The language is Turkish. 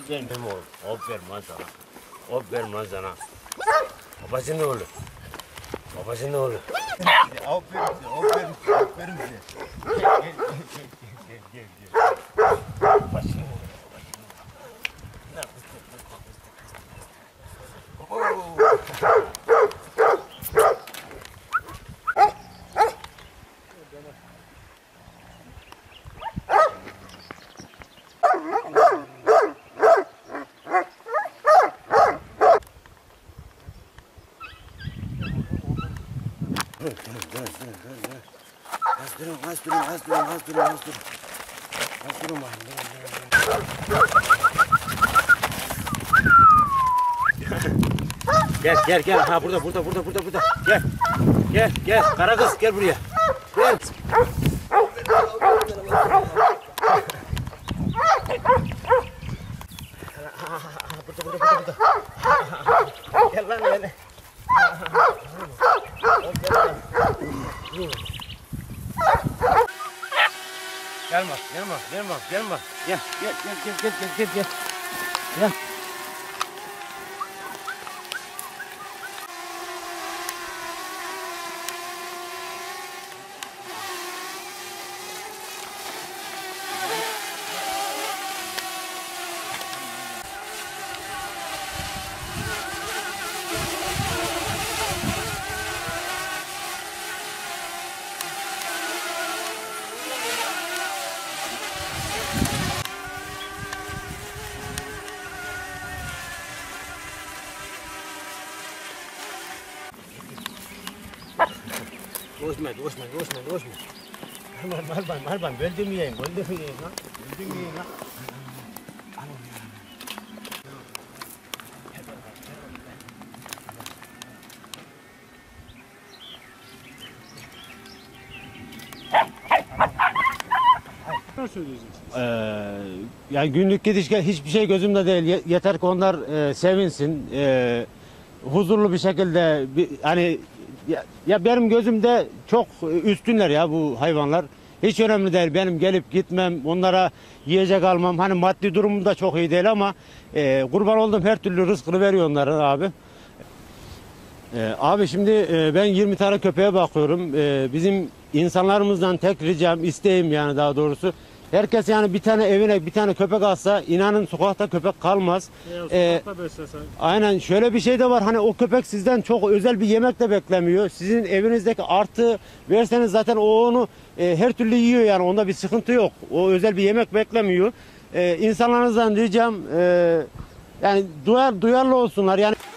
Aferin benim oğlum. Aferin lan sana. Aferin lan sana. Babasının oğlu. Babasının oğlu. Aferin size, aferin size, aferin size. Gel. Babasının oğlu. Gel. Ha burada. Gel. Kara kız gel buraya. Gel. Burada. Gel lan gel. Gelme. Gel. Gel. Doşma. Marban. Böldüm yiyeyim lan. Ne söyleyeceksiniz? Yani günlük gidiş gel hiçbir şey gözümde değil. Yeter ki onlar sevinsin. Huzurlu bir şekilde hani ya benim gözümde çok üstünler ya bu hayvanlar. Hiç önemli değil. Benim gelip gitmem, onlara yiyecek almam. Hani maddi durumum da çok iyi değil ama kurban olduğum her türlü rızkını veriyor onların abi. Abi şimdi ben 20 tane köpeğe bakıyorum. Bizim insanlarımızdan tek ricam, isteğim yani daha doğrusu. Herkes yani bir tane evine bir tane köpek alsa inanın sokakta köpek kalmaz. Sokakta beslesen. Aynen şöyle bir şey de var, hani o köpek sizden çok özel bir yemek de beklemiyor. Sizin evinizdeki artı verseniz zaten o onu her türlü yiyor, yani onda bir sıkıntı yok. O özel bir yemek beklemiyor. İnsanlarınızdan ricam yani duyarlı olsunlar yani.